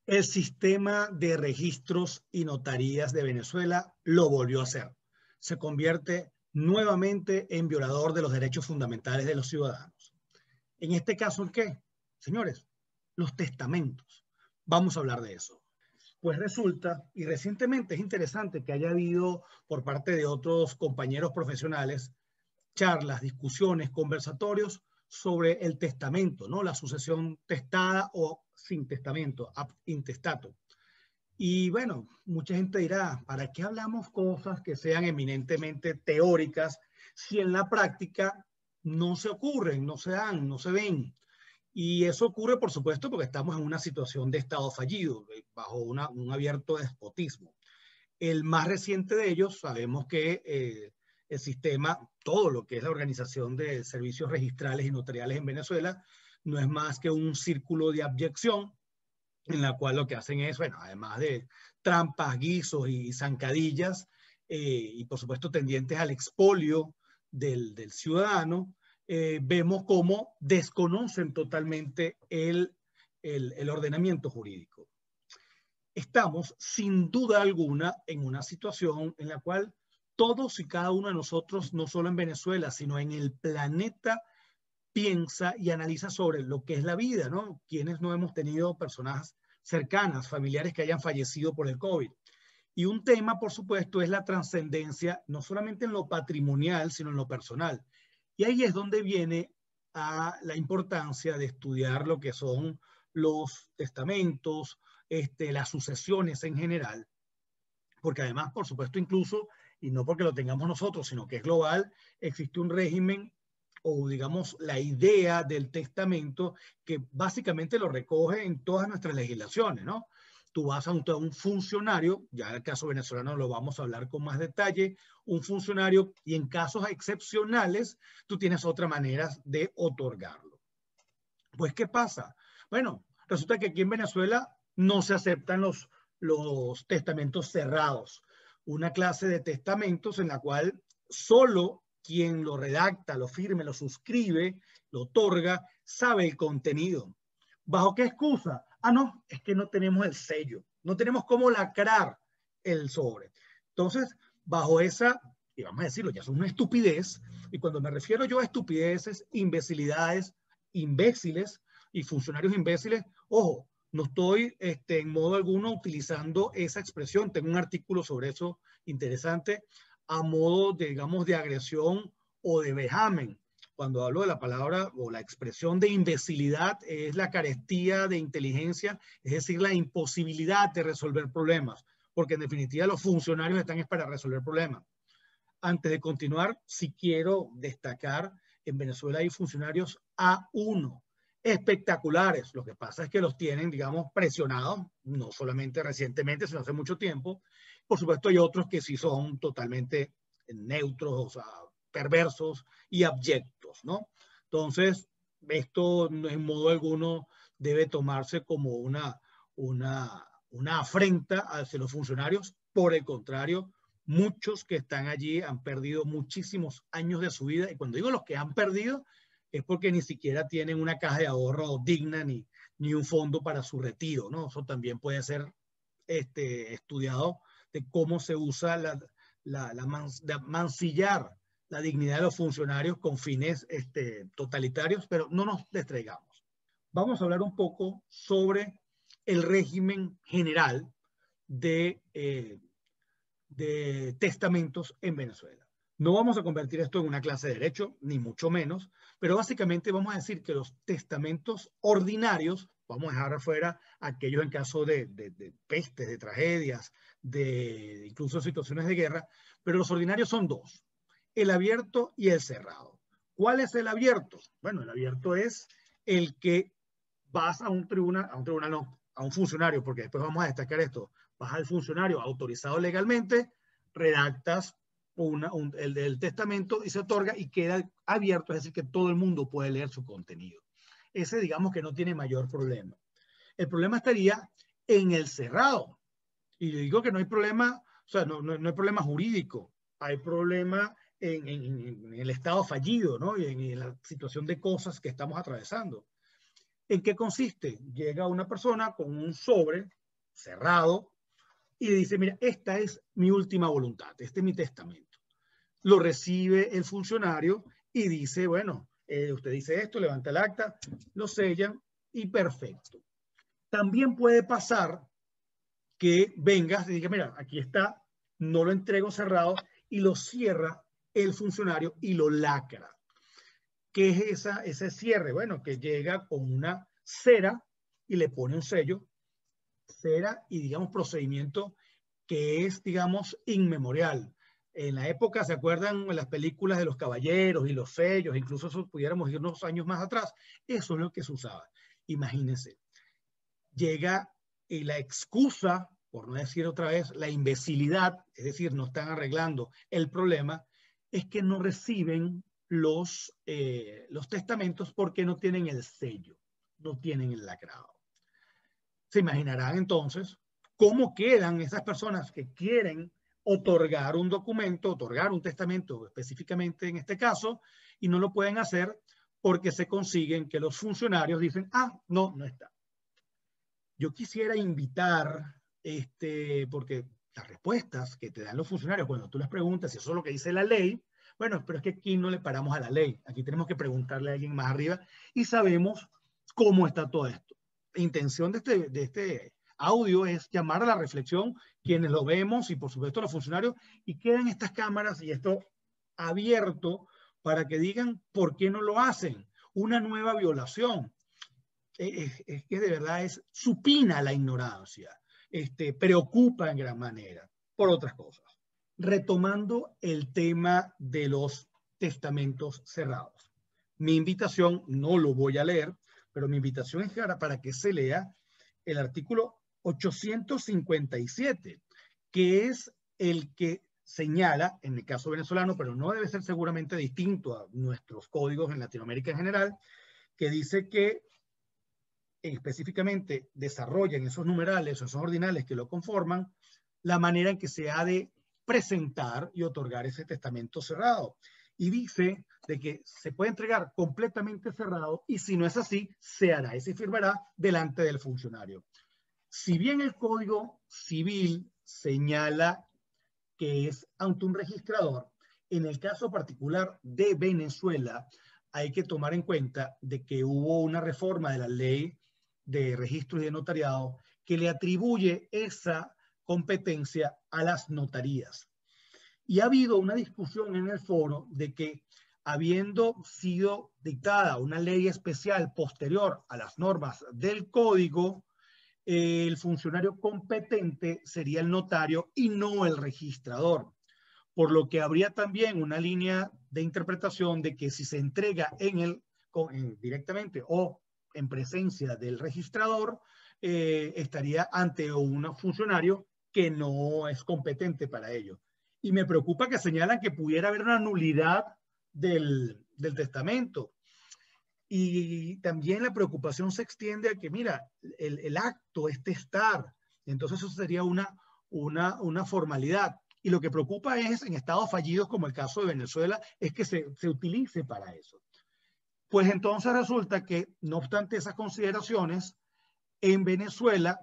El sistema de registros y notarías de Venezuela lo volvió a hacer. Se convierte nuevamente en violador de los derechos fundamentales de los ciudadanos. En este caso, ¿en qué? Señores, los testamentos. Vamos a hablar de eso. Pues resulta, y recientemente es interesante que haya habido por parte de otros compañeros profesionales charlas, discusiones, conversatorios sobre el testamento, ¿no? La sucesión testada o sin testamento, ab intestato. Y bueno, mucha gente dirá, ¿para qué hablamos cosas que sean eminentemente teóricas si en la práctica no se ocurren, no se dan, no se ven? Y eso ocurre, por supuesto, porque estamos en una situación de Estado fallido, bajo un abierto despotismo. El más reciente de ellos, sabemos que el sistema, todo lo que es la organización de servicios registrales y notariales en Venezuela, no es más que un círculo de abyección en la cual lo que hacen es, bueno, además de trampas, guisos y zancadillas, y por supuesto tendientes al expolio del ciudadano, vemos cómo desconocen totalmente el ordenamiento jurídico. Estamos, sin duda alguna, en una situación en la cual todos y cada uno de nosotros, no solo en Venezuela, sino en el planeta, piensa y analiza sobre lo que es la vida, ¿no? Quienes no hemos tenido personas cercanas, familiares que hayan fallecido por el COVID. Y un tema, por supuesto, es la trascendencia, no solamente en lo patrimonial, sino en lo personal. Y ahí es donde viene a la importancia de estudiar lo que son los testamentos, las sucesiones en general, porque además, por supuesto, incluso, y no porque lo tengamos nosotros, sino que es global, existe un régimen o digamos la idea del testamento que básicamente lo recoge en todas nuestras legislaciones, ¿no? Tú vas a un funcionario, ya en el caso venezolano lo vamos a hablar con más detalle, un funcionario y en casos excepcionales tú tienes otra manera de otorgarlo. Pues, ¿qué pasa? Bueno, resulta que aquí en Venezuela no se aceptan los testamentos cerrados, una clase de testamentos en la cual solo quien lo redacta, lo firme, lo suscribe, lo otorga, sabe el contenido. ¿Bajo qué excusa? Ah, no, es que no tenemos el sello, no tenemos cómo lacrar el sobre. Entonces, bajo esa, y vamos a decirlo, ya es una estupidez, y cuando me refiero yo a estupideces, imbecilidades, imbéciles y funcionarios imbéciles, ojo, no estoy en modo alguno utilizando esa expresión, tengo un artículo sobre eso interesante, a modo, de, digamos, de agresión o de vejamen. Cuando hablo de la palabra o la expresión de imbecilidad, es la carestía de inteligencia, es decir, la imposibilidad de resolver problemas, porque en definitiva los funcionarios están es para resolver problemas. Antes de continuar, sí quiero destacar, en Venezuela hay funcionarios A1, espectaculares. Lo que pasa es que los tienen, digamos, presionados, no solamente recientemente, sino hace mucho tiempo. Por supuesto, hay otros que sí son totalmente neutros, o sea, perversos y abyectos, ¿no? Entonces, esto en modo alguno debe tomarse como una afrenta hacia los funcionarios. Por el contrario, muchos que están allí han perdido muchísimos años de su vida, y cuando digo los que han perdido es porque ni siquiera tienen una caja de ahorro digna ni un fondo para su retiro, ¿no? Eso también puede ser estudiado de cómo se usa de mancillar la dignidad de los funcionarios con fines totalitarios, pero no nos distraigamos. Vamos a hablar un poco sobre el régimen general de testamentos en Venezuela. No vamos a convertir esto en una clase de derecho, ni mucho menos, pero básicamente vamos a decir que los testamentos ordinarios, vamos a dejar afuera aquellos en caso de pestes, de tragedias, de incluso situaciones de guerra, pero los ordinarios son dos, el abierto y el cerrado. ¿Cuál es el abierto? Bueno, el abierto es el que vas a un tribunal no, a un funcionario, porque después vamos a destacar esto, vas al funcionario autorizado legalmente, redactas el testamento y se otorga y queda abierto, es decir, que todo el mundo puede leer su contenido. Ese digamos que no tiene mayor problema. El problema estaría en el cerrado. Y yo digo que no hay problema, o sea, no hay problema jurídico, hay problema en el estado fallido, ¿no? Y en la situación de cosas que estamos atravesando. ¿En qué consiste? Llega una persona con un sobre cerrado y dice, mira, esta es mi última voluntad, este es mi testamento. Lo recibe el funcionario y dice, bueno, usted dice esto, levanta el acta, lo sellan y perfecto. También puede pasar que vengas y diga, mira, aquí está, no lo entrego cerrado y lo cierra el funcionario y lo lacra. ¿Qué es ese cierre? Bueno, que llega con una cera y le pone un sello, cera y digamos procedimiento que es, digamos, inmemorial. En la época, ¿se acuerdan las películas de los caballeros y los sellos? Incluso eso, pudiéramos ir unos años más atrás. Eso es lo que se usaba. Imagínense, llega y la excusa, por no decir otra vez, la imbecilidad, es decir, no están arreglando el problema, es que no reciben los testamentos porque no tienen el sello, no tienen el lacrado. Se imaginarán entonces cómo quedan esas personas que quieren otorgar un documento, otorgar un testamento específicamente en este caso, y no lo pueden hacer porque se consiguen que los funcionarios dicen, ah, no, no está. Yo quisiera invitar, porque las respuestas que te dan los funcionarios cuando tú les preguntas si eso es lo que dice la ley, bueno, pero es que aquí no le paramos a la ley, aquí tenemos que preguntarle a alguien más arriba y sabemos cómo está todo esto. La intención de este audio es llamar a la reflexión quienes lo vemos y por supuesto los funcionarios y quedan estas cámaras y esto abierto para que digan por qué no lo hacen. Una nueva violación. Es que de verdad es supina la ignorancia, preocupa en gran manera por otras cosas. Retomando el tema de los testamentos cerrados. Mi invitación, no lo voy a leer, pero mi invitación es para que se lea el artículo 857, que es el que señala, en el caso venezolano, pero no debe ser seguramente distinto a nuestros códigos en Latinoamérica en general, que dice que específicamente desarrollan esos numerales o esos ordinales que lo conforman, la manera en que se ha de presentar y otorgar ese testamento cerrado. Y dice de que se puede entregar completamente cerrado y si no es así, se hará y se firmará delante del funcionario. Si bien el Código Civil señala que es ante un registrador, en el caso particular de Venezuela, hay que tomar en cuenta de que hubo una reforma de la ley de registros y de notariado que le atribuye esa competencia a las notarías. Y ha habido una discusión en el foro de que habiendo sido dictada una ley especial posterior a las normas del código, el funcionario competente sería el notario y no el registrador. Por lo que habría también una línea de interpretación de que si se entrega directamente o en presencia del registrador, estaría ante un funcionario que no es competente para ello. Y me preocupa que señalan que pudiera haber una nulidad del testamento. Y también la preocupación se extiende a que, mira, el acto es testar. Entonces eso sería una formalidad. Y lo que preocupa es, en estados fallidos como el caso de Venezuela, es que se utilice para eso. Pues entonces resulta que, no obstante esas consideraciones, en Venezuela,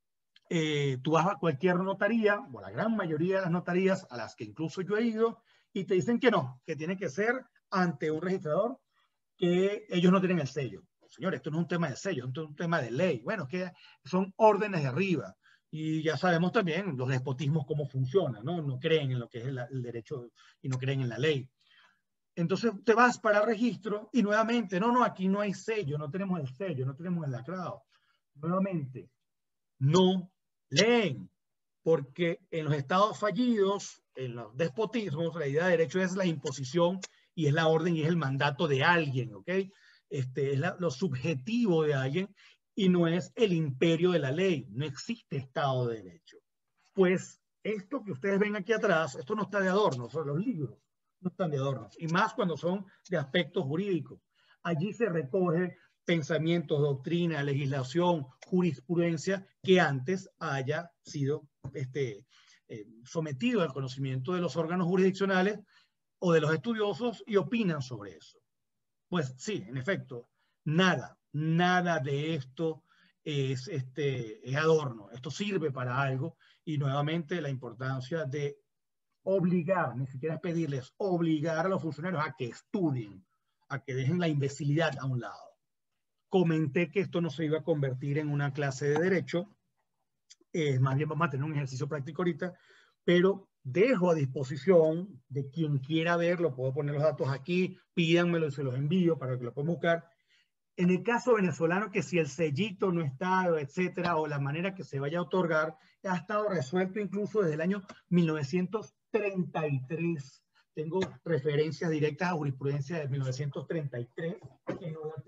tú vas a cualquier notaría, o la gran mayoría de las notarías a las que incluso yo he ido, y te dicen que no, que tiene que ser ante un registrador, que ellos no tienen el sello. Señores, esto no es un tema de sello, esto es un tema de ley. Bueno, que son órdenes de arriba. Y ya sabemos también los despotismos cómo funcionan, ¿no? No creen en lo que es el derecho y no creen en la ley. Entonces te vas para el registro y nuevamente, no, aquí no hay sello, no tenemos el sello, no tenemos el lacrado. Nuevamente, no leen, porque en los estados fallidos, en los despotismos, la idea de derecho es la imposición y es la orden y es el mandato de alguien, ¿ok? Es lo subjetivo de alguien y no es el imperio de la ley, no existe estado de derecho. Pues esto que ustedes ven aquí atrás, esto no está de adorno, son los libros, no están de adorno, y más cuando son de aspectos jurídicos. Allí se recoge pensamientos, doctrina, legislación, jurisprudencia que antes haya sido sometido al conocimiento de los órganos jurisdiccionales o de los estudiosos y opinan sobre eso. Pues sí, en efecto, nada nada de esto es adorno. Esto sirve para algo y nuevamente la importancia de obligar, ni siquiera es pedirles, obligar a los funcionarios a que estudien, a que dejen la imbecilidad a un lado. Comenté que esto no se iba a convertir en una clase de derecho, más bien vamos a tener un ejercicio práctico ahorita, pero dejo a disposición de quien quiera verlo, puedo poner los datos aquí, pídanmelo y se los envío para que lo puedan buscar. En el caso venezolano, que si el sellito no está, etcétera, o la manera que se vaya a otorgar, ha estado resuelto incluso desde el año 1933. Tengo referencias directas a jurisprudencia de 1933, que no la tengo,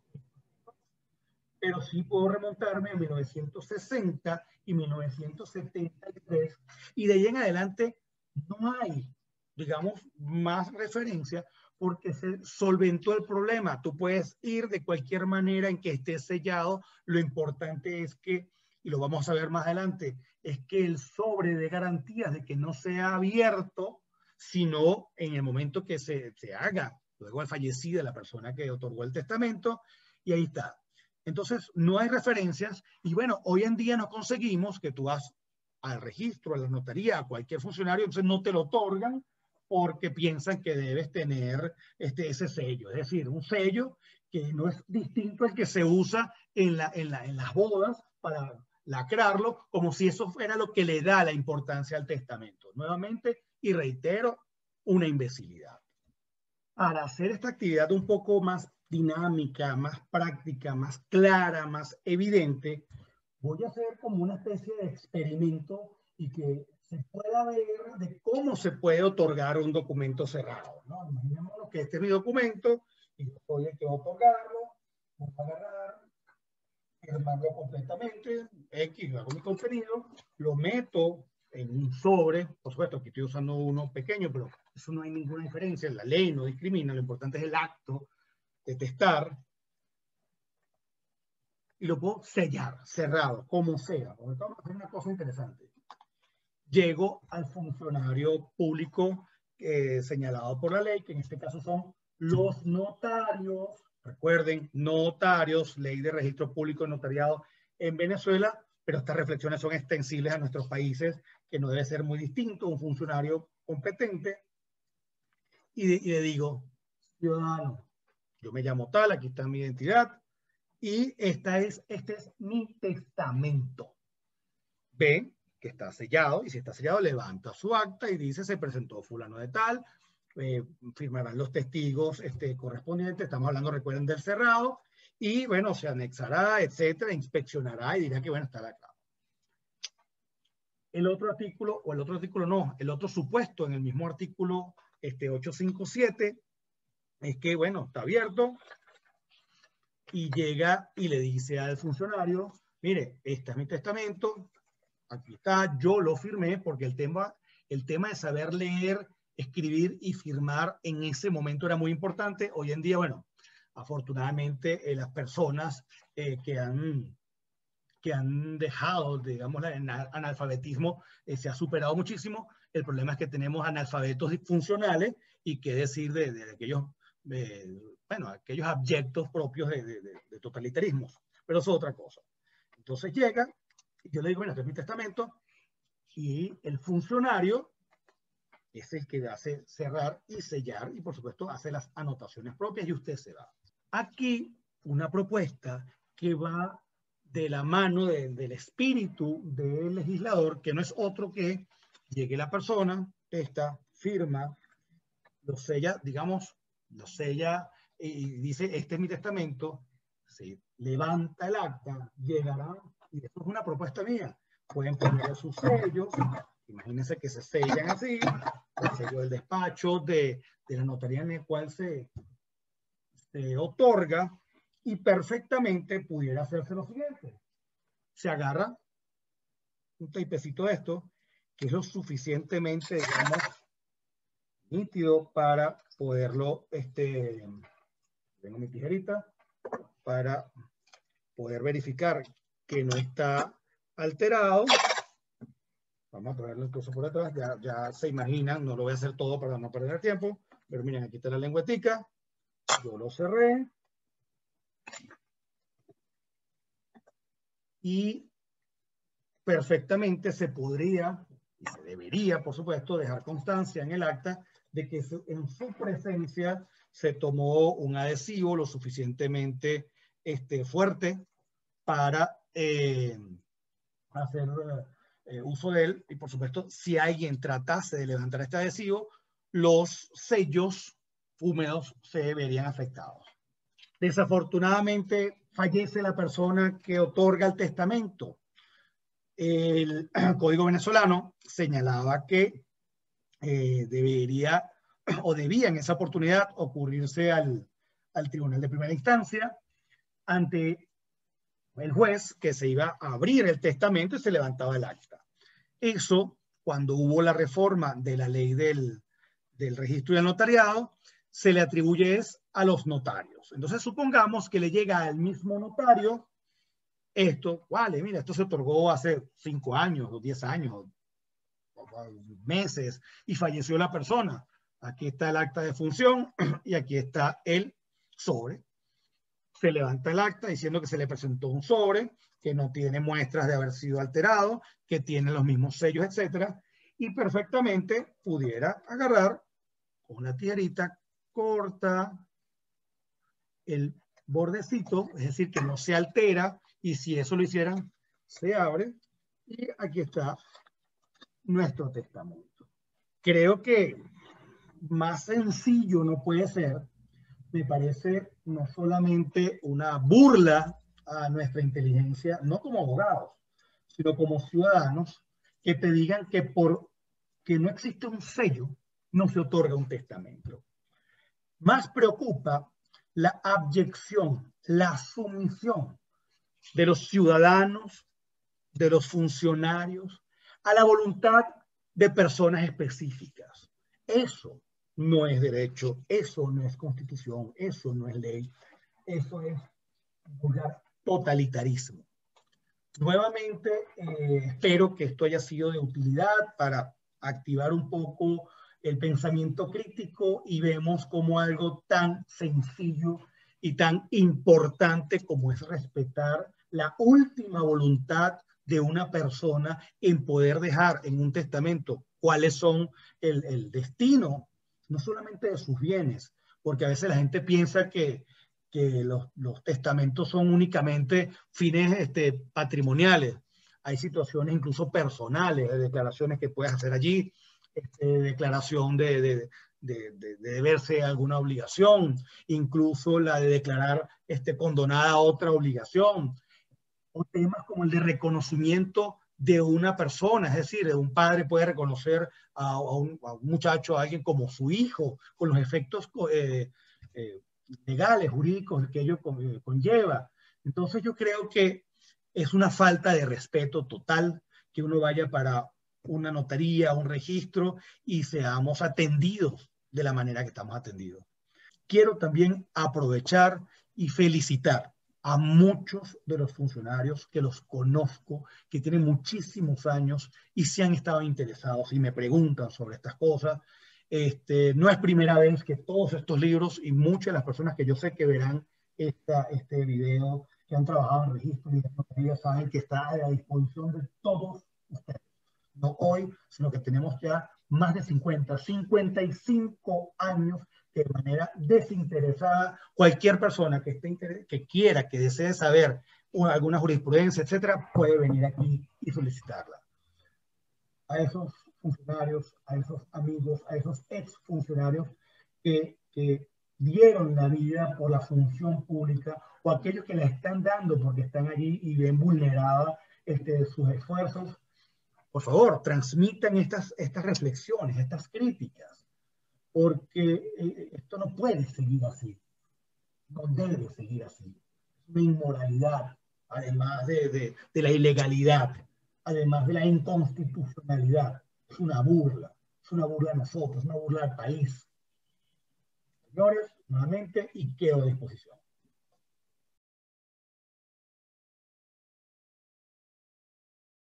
pero sí puedo remontarme a 1960 y 1973, y de ahí en adelante no hay, digamos, más referencia porque se solventó el problema. Tú puedes ir de cualquier manera en que esté sellado. Lo importante es que, y lo vamos a ver más adelante, es que el sobre de garantías de que no sea abierto, sino en el momento que se haga, luego de fallecida la persona que otorgó el testamento, y ahí está. Entonces, no hay referencias y bueno, hoy en día no conseguimos que tú vas al registro, a la notaría, a cualquier funcionario, entonces no te lo otorgan porque piensan que debes tener ese sello. Es decir, un sello que no es distinto al que se usa en las bodas para lacrarlo, como si eso fuera lo que le da la importancia al testamento. Nuevamente, y reitero, una imbecilidad. Para hacer esta actividad un poco más dinámica, más práctica, más clara, más evidente, voy a hacer como una especie de experimento y que se pueda ver de cómo se puede otorgar un documento cerrado, ¿no? Imaginémonos que este es mi documento y yo soy el que va a otorgarlo, voy a agarrar, firmarlo completamente, X, hago mi contenido, lo meto en un sobre, por supuesto, aquí estoy usando uno pequeño, pero eso no hay ninguna diferencia, la ley no discrimina, lo importante es el acto de testar, y lo puedo sellar, cerrado, como sea. Porque vamos a hacer una cosa interesante. Llego al funcionario público señalado por la ley, que en este caso son los notarios. Recuerden, notarios, ley de registro público de notariado en Venezuela, pero estas reflexiones son extensibles a nuestros países, que no debe ser muy distinto un funcionario competente. Y le digo, ciudadano, yo me llamo tal, aquí está mi identidad, y este es mi testamento. Ve que está sellado, y si está sellado, levanta su acta y dice, se presentó fulano de tal, firmarán los testigos correspondientes, estamos hablando, recuerden, del cerrado, y bueno, se anexará, etcétera, inspeccionará y dirá que bueno, está la clave. El otro artículo, o el otro artículo no, el otro supuesto en el mismo artículo 857, es que bueno, está abierto, y llega y le dice al funcionario, mire, este es mi testamento, aquí está, yo lo firmé, porque el tema de saber leer, escribir y firmar en ese momento era muy importante. Hoy en día, bueno, afortunadamente las personas que han dejado, digamos, el analfabetismo se ha superado muchísimo. El problema es que tenemos analfabetos funcionales y qué decir de aquellos, bueno, aquellos abyectos propios de totalitarismos. Pero eso es otra cosa. Entonces llega, y yo le digo, bueno, este es mi testamento, y el funcionario es el que hace cerrar y sellar, y por supuesto hace las anotaciones propias y usted se va. Aquí una propuesta que va de la mano del espíritu del legislador, que no es otro que llegue la persona, esta firma, lo sella, digamos, lo sella y dice, este es mi testamento, se levanta el acta, llegará, y esto es una propuesta mía, pueden poner sus sellos, imagínense que se sellan así, el sello del despacho, de la notaría en el cual se otorga, y perfectamente pudiera hacerse lo siguiente. Se agarra un tapecito de esto, que es lo suficientemente, digamos, nítido para poderlo, tengo mi tijerita, para poder verificar que no está alterado. Vamos a traerlo incluso por atrás, ya se imaginan, no lo voy a hacer todo para no perder el tiempo, pero miren, aquí está la lengüetica, yo lo cerré, y perfectamente se podría y se debería, por supuesto, dejar constancia en el acta de que en su presencia se tomó un adhesivo lo suficientemente fuerte para hacer uso de él. Y por supuesto, si alguien tratase de levantar este adhesivo, los sellos húmedos se verían afectados. Desafortunadamente, fallece la persona que otorga el testamento. El Código venezolano señalaba que debería o debía en esa oportunidad ocurrirse al tribunal de primera instancia ante el juez, que se iba a abrir el testamento y se levantaba el acta. Eso, cuando hubo la reforma de la ley del registro y del notariado, se le atribuye a los notarios. Entonces supongamos que le llega al mismo notario esto, vale, mira, esto se otorgó hace 5 años o 10 años, meses, y falleció la persona. Aquí está el acta de función y aquí está el sobre. Se levanta el acta diciendo que se le presentó un sobre, que no tiene muestras de haber sido alterado, que tiene los mismos sellos, etcétera, y perfectamente pudiera agarrar con una tijerita corta el bordecito, es decir, que no se altera, y si eso lo hicieran, se abre, y aquí está nuestro testamento. Creo que más sencillo no puede ser. Me parece no solamente una burla a nuestra inteligencia, no como abogados, sino como ciudadanos, que te digan que porque no existe un sello, no se otorga un testamento. Más preocupa la abyección, la sumisión de los ciudadanos, de los funcionarios, a la voluntad de personas específicas. Eso no es derecho, eso no es constitución, eso no es ley, eso es vulgar totalitarismo. Nuevamente, espero que esto haya sido de utilidad para activar un poco el pensamiento crítico y vemos como algo tan sencillo y tan importante como es respetar la última voluntad de una persona en poder dejar en un testamento cuáles son el destino, no solamente de sus bienes, porque a veces la gente piensa que los testamentos son únicamente fines patrimoniales. Hay situaciones incluso personales, de declaraciones que puedes hacer allí, declaración de deberse alguna obligación, incluso la de declarar condonada otra obligación, o temas como el de reconocimiento de una persona, es decir, un padre puede reconocer a un muchacho, a alguien como su hijo, con los efectos legales, jurídicos que ello conlleva. Entonces yo creo que es una falta de respeto total que uno vaya para una notaría, un registro y seamos atendidos de la manera que estamos atendidos. Quiero también aprovechar y felicitar a muchos de los funcionarios que los conozco, que tienen muchísimos años y se han estado interesados y me preguntan sobre estas cosas. No es primera vez que todos estos libros y muchas de las personas que yo sé que verán este video, que han trabajado en registro y notaría, saben que está a la disposición de todos ustedes. No hoy, sino que tenemos ya más de 55 años que de manera desinteresada, cualquier persona que quiera, que desee saber alguna jurisprudencia, etcétera, puede venir aquí y solicitarla. A esos funcionarios, a esos amigos, a esos exfuncionarios que dieron la vida por la función pública, o aquellos que la están dando porque están allí y ven vulnerada sus esfuerzos, por favor, transmitan estas reflexiones, estas críticas, porque esto no puede seguir así, no debe seguir así. Es una inmoralidad, además de la ilegalidad, además de la inconstitucionalidad. Es una burla a nosotros, una burla al país. Señores, nuevamente, y quedo a disposición.